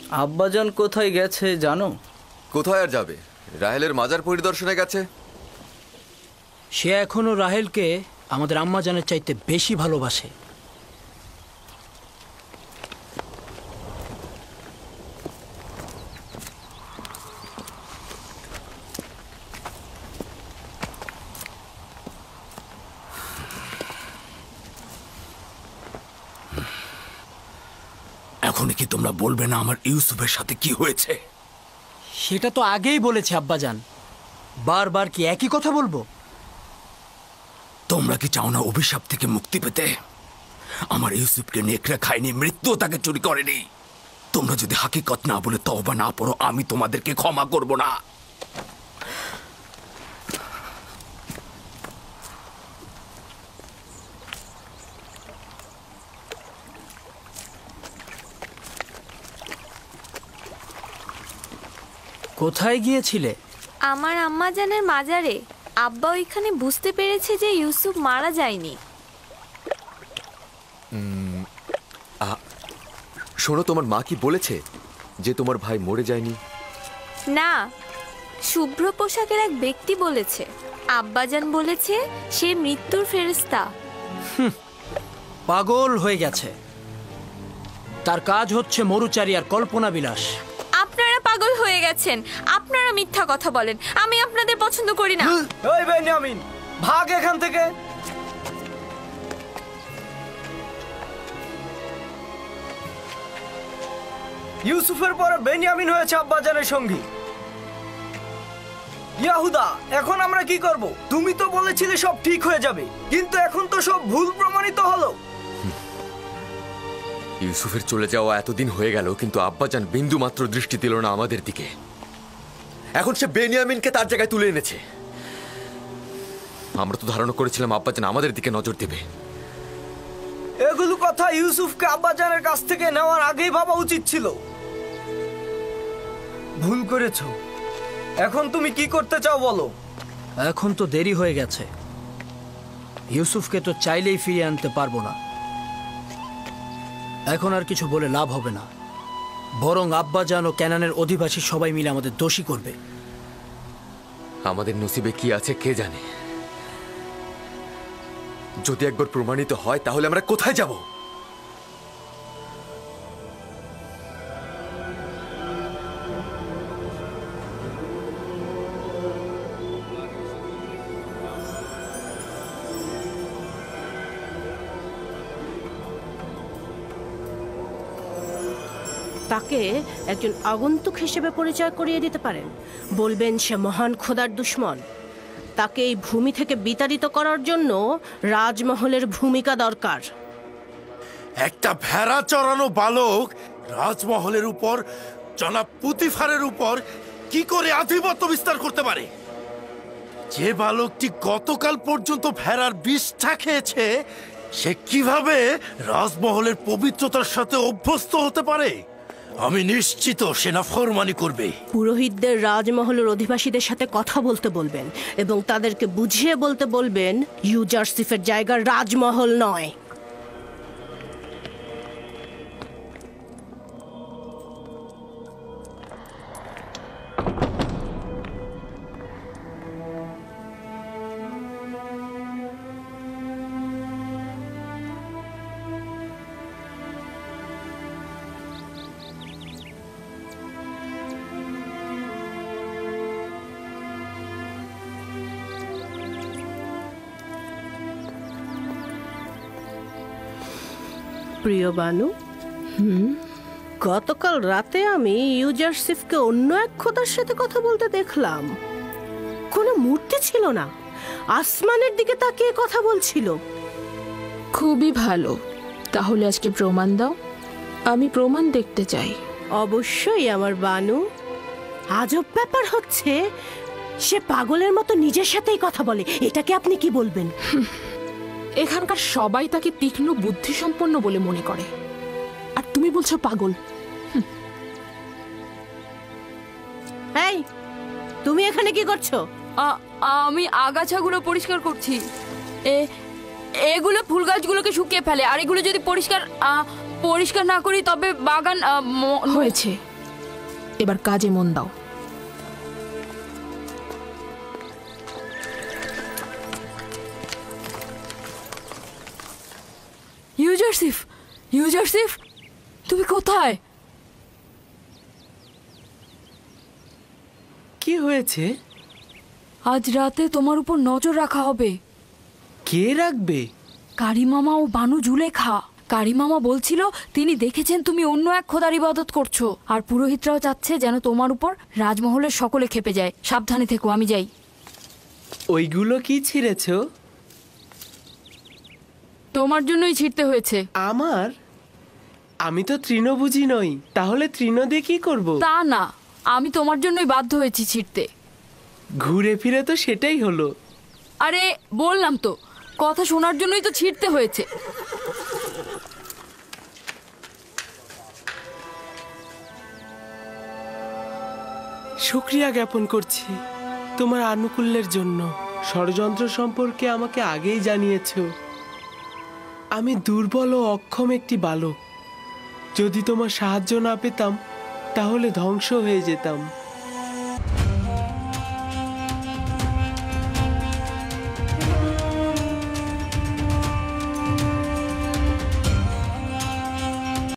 আব্বাজান কোথায় গেছে জানো? কোথায় আর যাবে, রাহেলের মাজার পরিদর্শনে গেছে। সে এখনো রাহেলকে আমাদের আম্মাজানের চাইতে বেশি ভালোবাসে। এখন কি তোমরা বলবে না আমার ইউসুফের সাথে কি হয়েছে? সেটা তো আগেই বলেছে আব্বাজান, বারবার কি একই কথা বলবো? তোমরা কি চাও না অভিশাপ থেকে মুক্তি পেতে? আমার ইউসুফকে নেকড়ে খায়নি, মৃত্যু তাকে চুরি করেনি। তোমরা যদি হাকিকত না বলে তওবা না পড়ো, আমি তোমাদেরকে ক্ষমা করব না। কোথায় গিয়েছিলে? আমার আম্মাজানের মাজারে। আব্বা ওইখানে বুঝতে পেরেছে যে ইউসুফ মারা যায়নি। শোনো, তোমার মা কি বলেছে যে তোমার ভাই মরে যায়নি? না, শুভ্র পোশাকের এক ব্যক্তি বলেছে। আব্বাজান বলেছে সে মৃত্যুর ফেরেশতা। পাগল হয়ে গেছে। তার কাজ হচ্ছে মরুচারী আর কল্পনা বিলাস। আপনারা পাগল হয়ে গেছেন, আপনারা মিথ্যা কথা বলেন। আমি আপনাদের পছন্দ করি না। ওই বেনিয়ামিন, ভাগ এখান থেকে। ইউসুফের পরে বেনিয়ামিন হয়েছে আব্বাজানের সঙ্গী। ইয়াহুদা, এখন আমরা কি করব? তুমি তো বলেছিলে সব ঠিক হয়ে যাবে, কিন্তু এখন তো সব ভুল প্রমাণিত হলো। ইউসুফের চলে যাওয়া এতদিন হয়ে গেল, কিন্তু আব্বাজান বিন্দু মাত্র দৃষ্টি দিল না আমাদের দিকে। এখন সে বেনিয়ামিনকে তার জায়গায় তুলে এনেছে। আমরা তো ধারণা করেছিলাম আব্বাজান আমাদের দিকে নজর দেবে। এগুলো কথা ইউসুফকে আব্বাজানের কাছ থেকে নেওয়ার আগেই ভাবা উচিত ছিল। ভুল করেছো। এখন তুমি কি করতে চাও বলো? এখন তো দেরি হয়ে গেছে। ইউসুফকে তো চাইলেই ফিরিয়ে আনতে পারবো না। এখন আর কিছু বলে লাভ হবে না, বরং আব্বাজান ও ক্যানানের অধিবাসী সবাই মিলে আমাদের দোষী করবে। আমাদের নসিবে কি আছে কে জানে। যদি একবার প্রমাণিত হয় তাহলে আমরা কোথায় যাব? তাকে একজন আগন্তুক হিসেবে পরিচয় করিয়ে দিতে পারেন। বলবেন সে মহান খোদার দুশমন। তাকে এই ভূমি থেকে বিতাড়িত করার জন্য রাজমহলের ভূমিকা দরকার। একটা ভেড়া চড়ানো বালক রাজমহলের উপর, জনাব পুতিফারের উপর কি করে আধিপত্য বিস্তার করতে পারে? যে বালকটি গতকাল পর্যন্ত ভেড়ার বিষটা খেয়েছে, সে কিভাবে রাজমহলের পবিত্রতার সাথে অভ্যস্ত হতে পারে? আমি নিশ্চিত সেনা ফরমানি করবে। পুরোহিতদের রাজমহলের অধিবাসীদের সাথে কথা বলতে বলবেন এবং তাদেরকে বুঝিয়ে বলতে বলবেন ইউজারসিফের জায়গা রাজমহল নয়। প্রিয় বানু, গতকাল রাতে আমি ইউজারসিফকে অন্য এক খোদার সাথে কথা বলতে দেখলাম। কোনো মূর্তি ছিল না, আসমানের দিকে তাকিয়ে কথা বলছিল। খুবই ভালো, তাহলে আজকে প্রমাণ দাও। আমি প্রমাণ দেখতে চাই। অবশ্যই আমার বানু। আজব ব্যাপার হচ্ছে, সে পাগলের মতো নিজের সাথেই কথা বলে। এটাকে আপনি কি বলবেন? এখানকার সবাই তাকে তীক্ষ্ণ বুদ্ধিসম্পন্ন বলে মনে করে, আর তুমি বলছো পাগল। এই, তুমি এখানে কি করছো? আমি আগাছাগুলো পরিষ্কার করছি। এগুলো ফুল গাছগুলোকে শুকিয়ে ফেলে, আর এগুলো যদি পরিষ্কার না করি তবে বাগান হয়েছে। এবার কাজে মন দাও। ইউজারসিফ, ইউজারসিফ, তুমি কোথায়? কি হয়েছে? আজ রাতে তোমার উপর নজর রাখা হবে। কে রাখবে? কারিমামা ও বানু জুলেখা। কারিমামা বলছিল তিনি দেখেছেন তুমি অন্য এক খোদার ইবাদত করছো, আর পুরোহিতরাও চাচ্ছে যেন তোমার উপর রাজমহলের সকলে খেপে যায়। সাবধানে থেকো, আমি যাই। ওইগুলো কি ছিঁড়েছো? তোমার জন্যই ছিঁড়তে হয়েছে। আমার? আমি তো তৃণভোজী নই, তাহলে তৃণ দিয়ে কি করব? তা না, আমি তোমার জন্যই বাধ্য হয়েছি ছিঁড়তে। ঘুরে ফিরে তো সেটাই হলো। আরে বললাম তো, কথা শোনার জন্যই তো ছিঁড়তে হয়েছে। শুকরিয়া জ্ঞাপন করছি তোমার আনুকূল্যের জন্য। ষড়যন্ত্র সম্পর্কে আমাকে আগেই জানিয়েছো। আমি দুর্বল ও অক্ষম একটি বালক। যদি তোমার সাহায্য না পেতাম তাহলে ধ্বংস হয়ে যেতাম।